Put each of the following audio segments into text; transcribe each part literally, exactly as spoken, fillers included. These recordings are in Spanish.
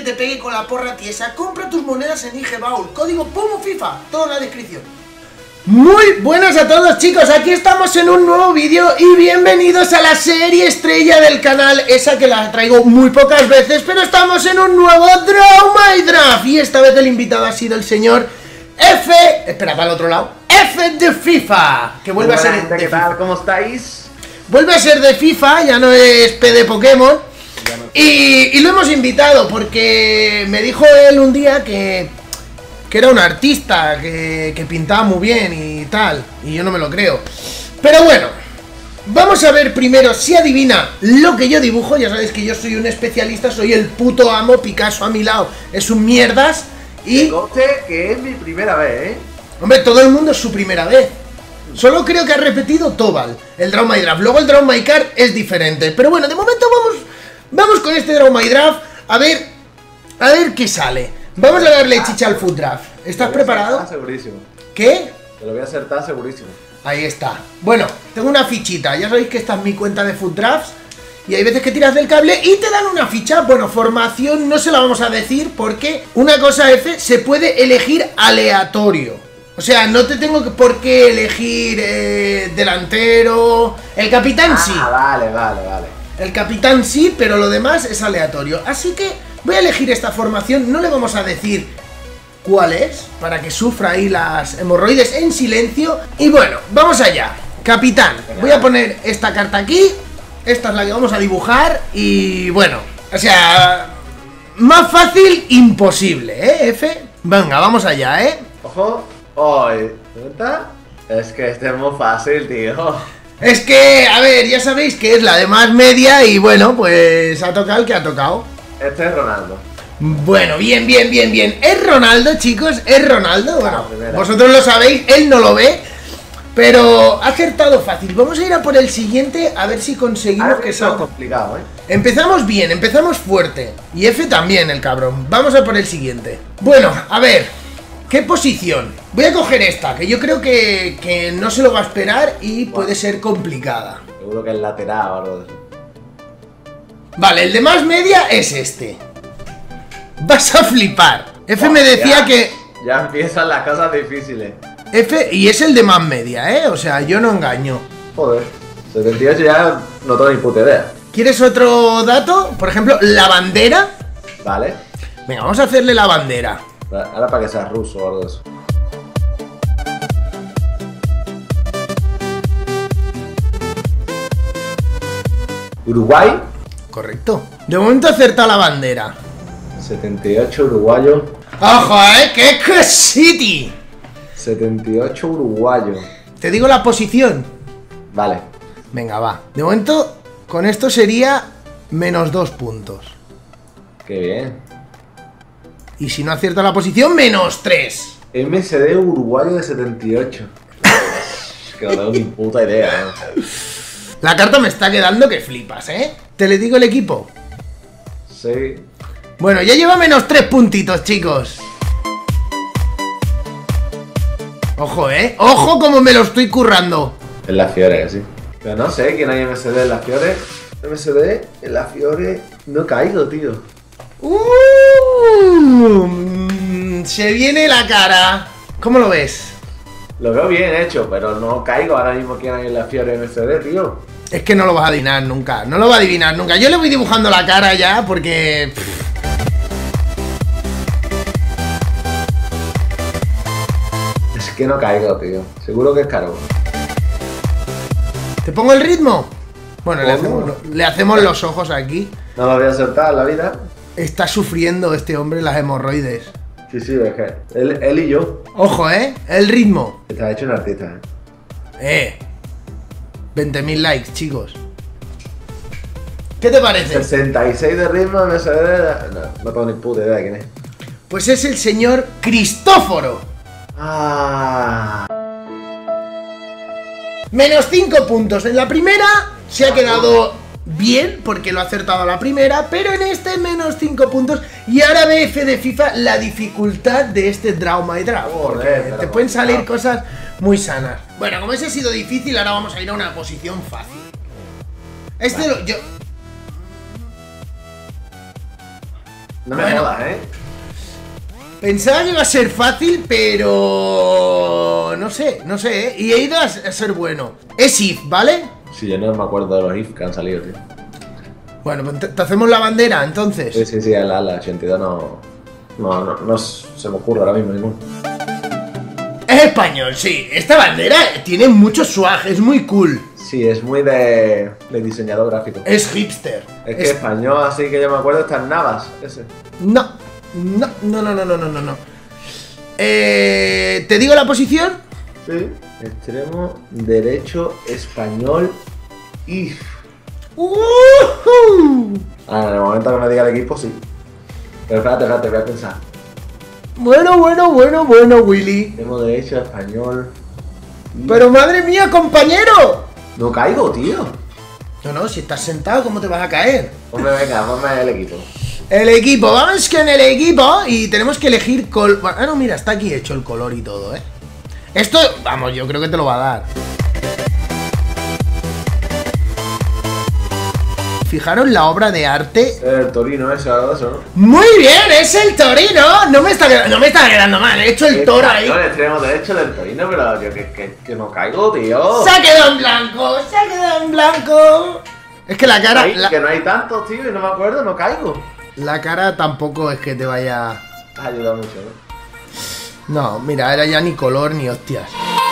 te pegue con la porra tiesa, compra tus monedas en I G Baul, código PUMOFIFA, todo en la descripción. Muy buenas a todos, chicos, aquí estamos en un nuevo vídeo y bienvenidos a la serie estrella del canal, esa que la traigo muy pocas veces, pero estamos en un nuevo Draw My Draft y esta vez el invitado ha sido el señor F, espera, para el otro lado, F de FIFA, que vuelve a ser gente, de ¿qué FIFA. tal? ¿Cómo estáis? Vuelve a ser de FIFA, ya no es P de Pokémon. No. Y, y lo hemos invitado porque me dijo él un día que, que era un artista, que, que pintaba muy bien y tal. Y yo no me lo creo. Pero bueno, vamos a ver primero si adivina lo que yo dibujo. Ya sabéis que yo soy un especialista, soy el puto amo. Picasso a mi lado es un mierdas. Y... Coste que es mi primera vez, ¿eh? Hombre, todo el mundo es su primera vez. Solo creo que ha repetido Tobal, el Draw My Draft. Luego el Draw My Card es diferente. Pero bueno, de momento vamos vamos con este Draw My Draft. A ver, a ver qué sale. Vamos a darle chicha al Food Draft. ¿Estás preparado? Está segurísimo. ¿Qué? Te lo voy a acertar segurísimo. Ahí está. Bueno, tengo una fichita. Ya sabéis que esta es mi cuenta de Food Drafts. Y hay veces que tiras del cable y te dan una ficha. Bueno, formación no se la vamos a decir porque una cosa F se puede elegir aleatorio. O sea, no te tengo por qué elegir eh, delantero. El capitán ah, sí. Ah, vale, vale, vale. El capitán sí, pero lo demás es aleatorio. Así que voy a elegir esta formación. No le vamos a decir cuál es, para que sufra ahí las hemorroides en silencio. Y bueno, vamos allá. Capitán, voy a poner esta carta aquí. Esta es la que vamos a dibujar. Y bueno, o sea, más fácil imposible, ¿eh, F? Venga, vamos allá, ¿eh? Ojo. Hoy, ¿verdad? Es que este es muy fácil, tío. Es que, a ver, ya sabéis que es la de más media y bueno, pues ha tocado el que ha tocado. Este es Ronaldo. Bueno, bien, bien, bien, bien. Es Ronaldo, chicos, es Ronaldo. Bueno, ah, vosotros lo sabéis, él no lo ve, pero ha acertado fácil. Vamos a ir a por el siguiente a ver si conseguimos que sea salga. complicado, ¿eh? Empezamos bien, empezamos fuerte. Y F también, el cabrón. Vamos a por el siguiente. Bueno, a ver. ¿Qué posición? Voy a coger esta, que yo creo que, que no se lo va a esperar y puede ser complicada. Seguro que es lateral o algo de eso. Vale, el de más media es este. Vas a flipar. F oh, me decía ya, que... Ya empiezan las cosas difíciles. F, y es el de más media, ¿eh? O sea, yo no engaño. Joder, setenta y ocho ya no tengo ni puta idea. ¿Quieres otro dato? Por ejemplo, la bandera. Vale. Venga, vamos a hacerle la bandera. Ahora para que sea ruso o algo de eso. Uruguay. Correcto. De momento acerta la bandera. setenta y ocho uruguayo. ¡Ojo, eh! ¡Qué que City! setenta y ocho uruguayo. Te digo la posición. Vale. Venga, va. De momento, con esto sería menos dos puntos. Qué bien. Y si no acierta la posición, menos tres. M S D uruguayo de setenta y ocho. Que no tengo ni puta idea, ¿eh? La carta me está quedando que flipas, ¿eh? ¿Te le digo el equipo? Sí. Bueno, ya lleva menos tres puntitos, chicos. Ojo, ¿eh? ¡Ojo como me lo estoy currando! En la Fiore, sí. Pero no sé quién hay M S D en la Fiore. M S D en la Fiore. No caigo, tío. Uh, se viene la cara. ¿Cómo lo ves? Lo veo bien hecho, pero no caigo ahora mismo quién hay en la Fiore M S D, tío. Es que no lo vas a adivinar nunca. No lo va a adivinar nunca. Yo le voy dibujando la cara ya porque... Pff. Es que no caigo, tío. Seguro que es caro. ¿Te pongo el ritmo? Bueno, le hacemos, le hacemos los ojos aquí. No lo voy a acertar en la vida. Está sufriendo este hombre las hemorroides. Sí, sí, es que él, él y yo. Ojo, ¿eh? El ritmo. Está hecho un artista, ¿eh? Eh. veinte mil likes, chicos. ¿Qué te parece? sesenta y seis de ritmo, M S D. No, no tengo ni puta idea de quién es. Pues es el señor Cristóforo. Ah. Menos cinco puntos. En la primera se ha quedado bien porque lo ha acertado a la primera, pero en este menos cinco puntos. Y ahora ve F de FIFA la dificultad de este Draw My Draft. Joder, te pueden salir no. cosas muy sanas. Bueno, como ese ha sido difícil, ahora vamos a ir a una posición fácil. Este vale. lo, yo... No me Bueno. jodas, ¿eh? Pensaba que iba a ser fácil, pero... No sé, no sé, ¿eh? Y he ido a a ser bueno. Es if, ¿vale? Sí, yo no me acuerdo de los if que han salido, tío. Bueno, pues te, te hacemos la bandera, entonces. Sí, sí, sí, el ala ochenta y dos no... No, no, no se me ocurre ahora mismo ninguno. Es español, sí. Esta bandera tiene mucho swag, es muy cool. Sí, es muy de, de diseñador gráfico. Es hipster. Es que español, así que yo me acuerdo, está en Navas, ese. No, no, no, no, no, no, no, no. Eh, ¿Te digo la posición? Sí. Extremo derecho español if. Uh-huh. Ah, en el momento que me diga el equipo, sí. Pero espérate, espérate, voy a pensar. Bueno, bueno, bueno, bueno, Willy. Extremo derecho español. if. Pero madre mía, compañero. No caigo, tío. No, no, si estás sentado, ¿cómo te vas a caer? Ponme, venga, ponme el equipo. El equipo, vamos con el equipo y tenemos que elegir col... Ah, no, mira, está aquí hecho el color y todo, ¿eh? Esto, vamos, yo creo que te lo va a dar. Fijaros la obra de arte. El Torino ese, algo de eso, ¿no? Muy bien, es el Torino. No me está, qued- no me está quedando mal, he hecho el toro ahí. El extremo derecho del Torino, pero yo que, que, que no caigo, tío. Se ha quedado en blanco, se ha quedado en blanco. Es que la cara, Ay, la, Que no hay tantos, tío, y no me acuerdo, no caigo. la cara tampoco es que te vaya... Ayuda mucho, ¿no? No, mira, era ya ni color ni hostias.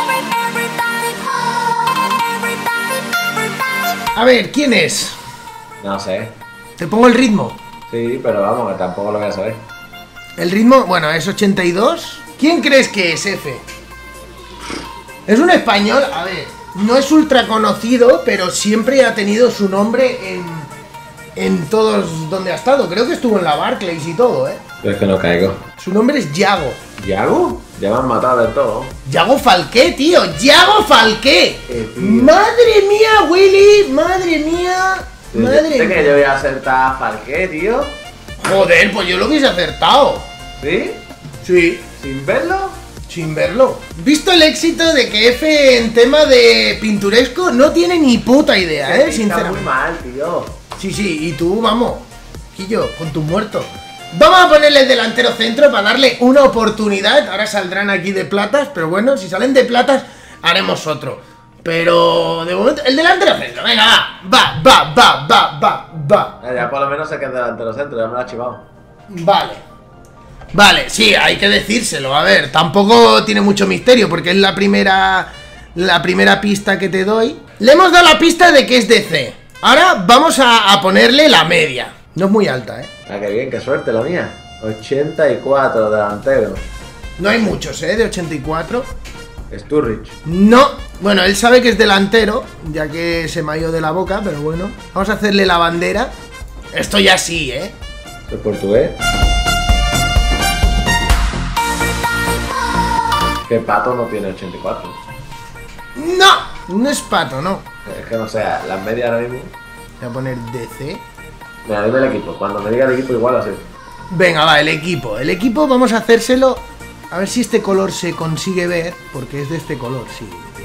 A ver, ¿quién es? No sé. Te pongo el ritmo. Sí, pero vamos, que tampoco lo voy a saber. El ritmo, bueno, es ochenta y dos. ¿Quién crees que es, F? Es un español, a ver, no es ultra conocido, pero siempre ha tenido su nombre en, en todos donde ha estado. Creo que estuvo en la Barclays y todo, ¿eh? Pero es que no caigo. Su nombre es Yago. ¿Yago? Ya me han matado del todo. Yago Falqué, tío. Yago Falqué. Eh, tío. Madre mía, Willy. Madre mía. Madre Sé que mía. yo voy a acertar a Falqué, tío. Joder, pues yo lo hubiese acertado. ¿Sí? Sí. ¿Sin verlo? Sin verlo. Visto el éxito de que F en tema de pinturesco no tiene ni puta idea, Que eh, pinta sinceramente. muy mal, tío. Sí, sí, y tú, vamos, Quillo, con tus muertos. Vamos a ponerle el delantero centro para darle una oportunidad. Ahora saldrán aquí de platas, pero bueno, si salen de platas, haremos otro. Pero de momento, el delantero centro, venga, va, va, va, va, va, va, Eh, Ya por lo menos sé que es delantero centro, ya me lo ha chivado. Vale. Vale, sí, hay que decírselo. A ver, tampoco tiene mucho misterio porque es la primera la primera pista que te doy. Le hemos dado la pista de que es de C. Ahora vamos a, a ponerle la media. No es muy alta, ¿eh? Ah, qué bien, qué suerte la mía. ochenta y cuatro delantero. No hay muchos, ¿eh? De ochenta y cuatro. Sturridge. No. Bueno, él sabe que es delantero, ya que se me ha ido de la boca, pero bueno. Vamos a hacerle la bandera. Esto ya sí, ¿eh? ¿Es portugués? Que Pato no tiene ochenta y cuatro. No, no es Pato, no. Es que no sé, las medias ahora mismo. Voy a poner D C. Mira, dime el equipo. Cuando me diga el equipo, igual así. Venga, va, el equipo. El equipo vamos a hacérselo. A ver si este color se consigue ver. Porque es de este color, sí. Bien.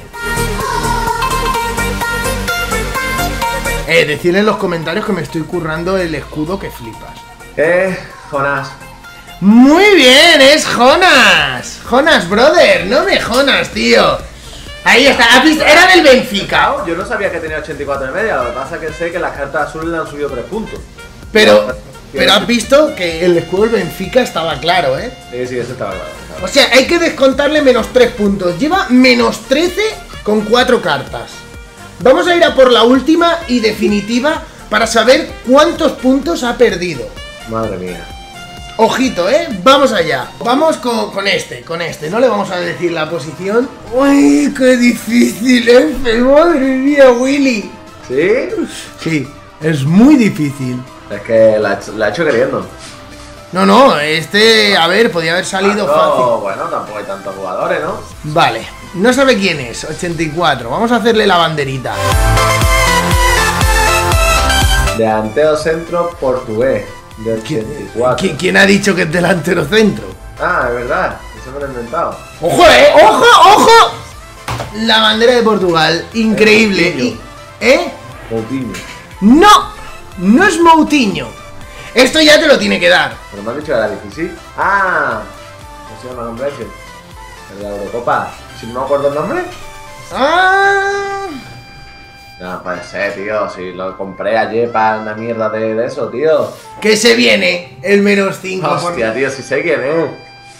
Eh, decirle en los comentarios que me estoy currando el escudo que flipas. Eh, Jonás. Muy bien, es Jonas. Jonas, brother. No me Jonas, tío. Ahí está. ¿Has visto? Era del Benfica. Yo no sabía que tenía ochenta y cuatro de media. Lo que pasa es que sé que las cartas azules le han subido tres puntos. Pero, pero has visto que el escudo del Benfica estaba claro, ¿eh? Sí, sí, eso estaba claro. O sea, hay que descontarle menos tres puntos. Lleva menos trece con cuatro cartas. Vamos a ir a por la última y definitiva para saber cuántos puntos ha perdido. Madre mía. Ojito, ¿eh? Vamos allá. Vamos con, con este, con este. No le vamos a decir la posición. ¡Uy, qué difícil, F! ¡Madre mía, Willy! ¿Sí? Sí, es muy difícil. Es que la, la he hecho queriendo. No, no, este, a ver, podía haber salido Ah, fácil. no, bueno, tampoco hay tantos jugadores, ¿no? Vale, no sabe quién es, ochenta y cuatro. Vamos a hacerle la banderita. Delantero centro portugués. De ochenta y cuatro. ¿Qui- ¿Quién ha dicho que es delantero centro? Ah, es verdad. Eso me lo he inventado. ¡Ojo, eh! ¡Ojo, ojo! La bandera de Portugal, increíble. Moutinho. Y- ¿Eh? Moutinho. ¡No! No es Moutinho. Esto ya te lo tiene que dar. Pero me han dicho que era difícil. Ah, ¿cómo se llama el nombre ese? El de la Eurocopa. Si no me acuerdo el nombre. Ah. No, puede ser, tío. Si lo compré ayer para una mierda de, de eso, tío. Que se viene el menos cinco. Hostia, por... tío, si sé quién es.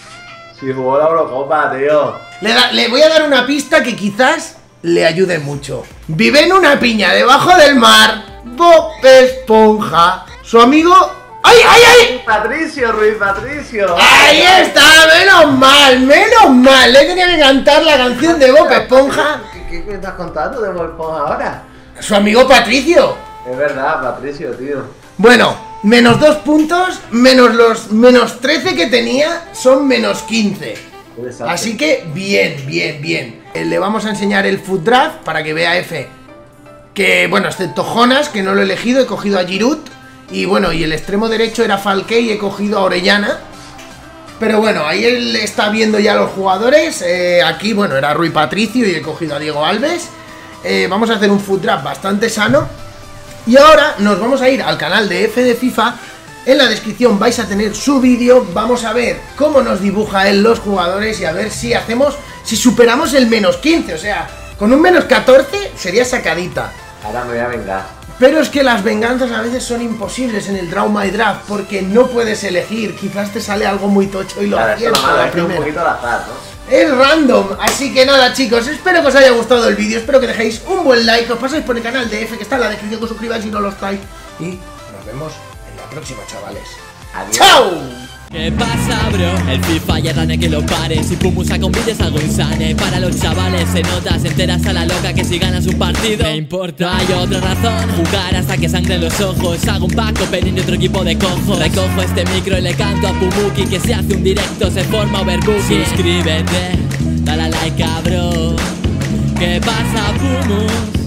Si jugó la Eurocopa, tío. Le, da, le voy a dar una pista que quizás le ayude mucho. Vive en una piña debajo del mar. Bob Esponja. Su amigo... ¡Ay, ay, ay! Patricio, Ruiz Patricio. ¡Ahí está! ¡Menos mal! ¡Menos mal! Le tenía que cantar la canción de Bob Esponja. ¿Qué, qué me estás contando de Bob Esponja ahora? Su amigo Patricio. Es verdad, Patricio, tío. Bueno, menos dos puntos, menos los menos trece que tenía, son menos quince. Así que bien, bien, bien. Le vamos a enseñar el Food Draft para que vea F. Que, bueno, excepto Jonas, que no lo he elegido, he cogido a Giroud. Y bueno, y el extremo derecho era Falque y he cogido a Orellana. Pero bueno, ahí él está viendo ya los jugadores. eh, Aquí, bueno, era Rui Patricio y he cogido a Diego Alves. eh, Vamos a hacer un Food Draft bastante sano. Y ahora nos vamos a ir al canal de F de FIFA. En la descripción vais a tener su vídeo. Vamos a ver cómo nos dibuja él los jugadores y a ver si hacemos, si superamos el menos quince. O sea, con un menos catorce sería sacadita. Ahora me voy a vengar. Pero es que las venganzas a veces son imposibles en el Draw My Draft, porque no puedes elegir. Quizás te sale algo muy tocho y lo claro, aciertas a la primera. Un poquito al azar, ¿no? Es random, así que nada chicos, espero que os haya gustado el vídeo, espero que dejéis un buen like, os pasáis por el canal de F que está en la descripción, que os suscribáis si no lo estáis. Y nos vemos en la próxima, chavales. Adiós. ¡Chao! ¿Qué pasa, bro? El FIFA ya dame que lo pares. Si Pumu saca un vídeo es algo insane. Para los chavales se nota, se enteras a la loca que si ganas un partido me importa, hay otra razón. Jugar hasta que sangre los ojos. Hago un pack opening de otro equipo de cojos. Recojo este micro y le canto a Pumuki que si hace un directo se forma overbooking. Suscríbete, dale a like, cabrón. ¿Qué pasa, Pumu?